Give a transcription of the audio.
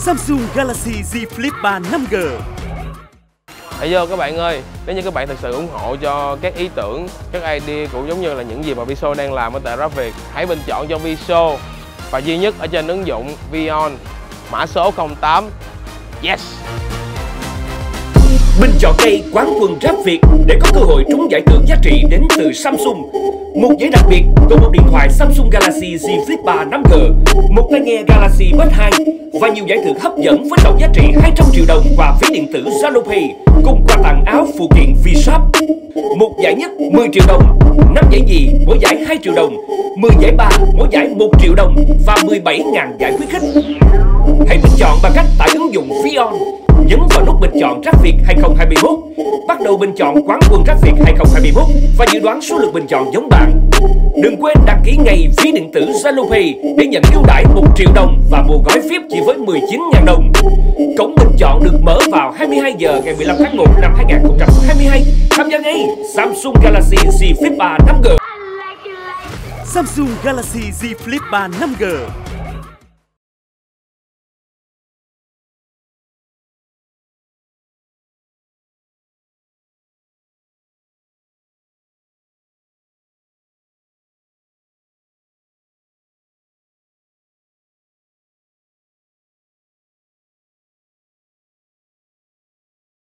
Samsung Galaxy Z Flip 3 5G. Hello các bạn ơi, nếu như các bạn thực sự ủng hộ cho các ý tưởng, các idea cũng giống như là những gì mà Viso đang làm ở tại Rap Việt, hãy bình chọn cho Viso và duy nhất ở trên ứng dụng Vion, mã số 08. Yes! Bình chọn cây quán quân Rap Việt để có cơ hội trúng giải thưởng giá trị đến từ Samsung. Một giấy đặc biệt gồm một điện thoại Samsung Galaxy Z Flip 3 5G, một tai nghe Galaxy Buds 2 và nhiều giải thưởng hấp dẫn với tổng giá trị 200 triệu đồng và ví điện tử Zalo Pay cùng quà tặng áo phụ kiện V-Shop. Một giải nhất 10 triệu đồng, 5 giải nhì mỗi giải 2 triệu đồng, 10 giải ba mỗi giải 1 triệu đồng và 17.000 giải khuyến khích. Hãy bình chọn bằng cách tải ứng dụng Vion, nhấn vào nút bình chọn Rap Việt 2021, bắt đầu bình chọn quán quân Rap Việt 2021 và dự đoán số lượt bình chọn giống bạn. Đừng quên đăng ký ngay ví điện tử Zalo Pay để nhận ưu đãi 1 triệu đồng và mua gói VIP chỉ với 19.000 đồng. Cổng bình chọn được mở vào 22 giờ ngày 15 tháng 1 năm 2022. Tham gia ngay Samsung Galaxy Z Flip 3 5G. Samsung Galaxy Z Flip 3 5G.